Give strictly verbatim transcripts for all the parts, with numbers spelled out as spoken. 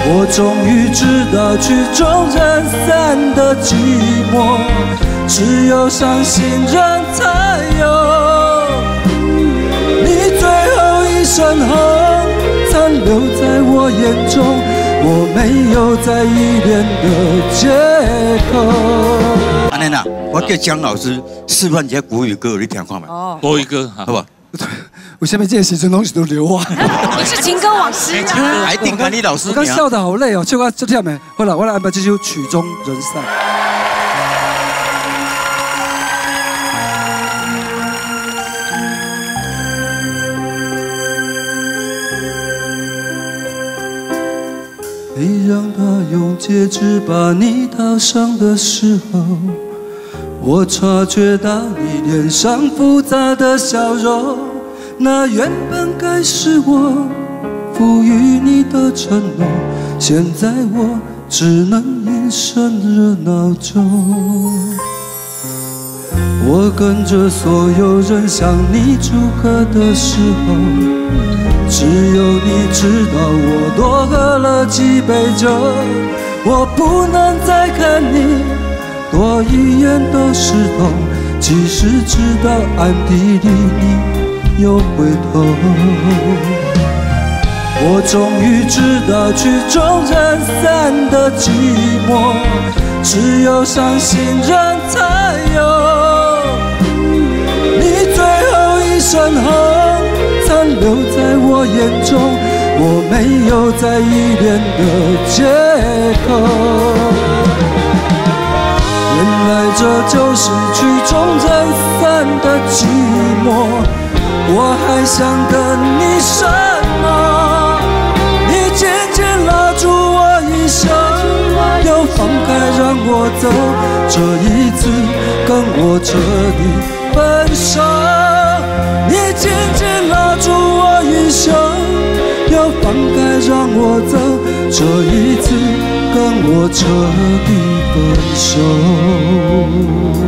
我终于知道曲终人散的寂寞，只有伤心人才有。你最后一声哼，残留在我眼中，我没有再依恋的借口。 安尼啦，我叫江老师示范一下国语歌，你听看嘛。 哦， 国语歌，好不好？ 我下面这些时阵拢是都流啊。 你是情歌往事啊！ 还定跟你老师我刚笑得好累哦，笑到这跳没？好了，我来安排这首《曲终人散》。你让他用戒指把你套上的时候，我察觉到你脸上复杂的笑容，那原本该是我赋予你的承诺，现在我只能隐身热闹中。我跟着所有人向你祝贺的时候，只有你知道我多喝了几杯酒。我不能再看你多一眼都是痛，即使知道暗地里你又回头。我终于知道曲终人散的寂寞，只有伤心人才有。你最后一声哼，残留在我眼中，我没有再依恋的借口。原来这就是曲终人散的寂寞，我还想跟你什么？你紧紧拉住我衣袖，又放开让我走，这一次跟我彻底分手。你紧紧拉住我衣袖，又放开让我走，这一次跟我彻底分手。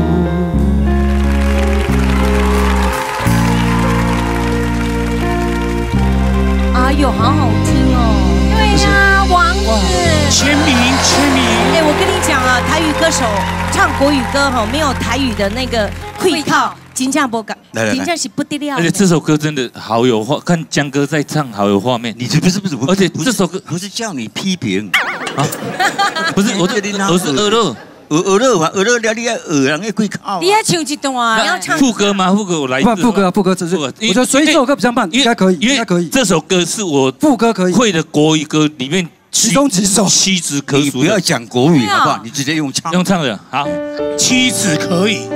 哎呦，好好听哦！对呀，王子签名签名。 哎，我跟你讲啊，台语歌手唱国语歌哈，没有台语的那个会靠。金价不敢，金价是不得了。 而且这首歌真的好有画，看江哥在唱，好有画面。 你这不是不是， 而且这首歌不是叫你批评啊，不是我我是俄勒， 俄俄勒嘛，俄勒了你要俄人的会靠。 你要唱一段啊，你要唱副歌吗？副歌我来。 不，副歌副歌只是，我觉得所以这首歌比较慢，应该可以，应该可以。 这首歌是我副歌可以会的国语歌里面其中几首屈指可数。 不要讲国语好不好？你直接用唱。 用唱的好，屈指可以。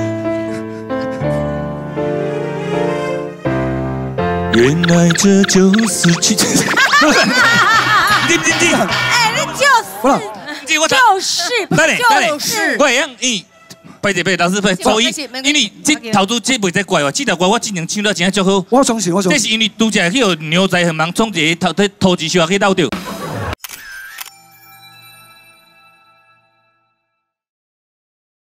原来这就是曲。你你你， 哎，你就是，就是，就是。 怪样，咦，拜一拜，老师拜周一，因为这头拄这袂再怪我，这条歌我今年唱了真足好。 我相信，我相信。 这是因为拄则去牛仔很忙，从一个头头头一首去斗着。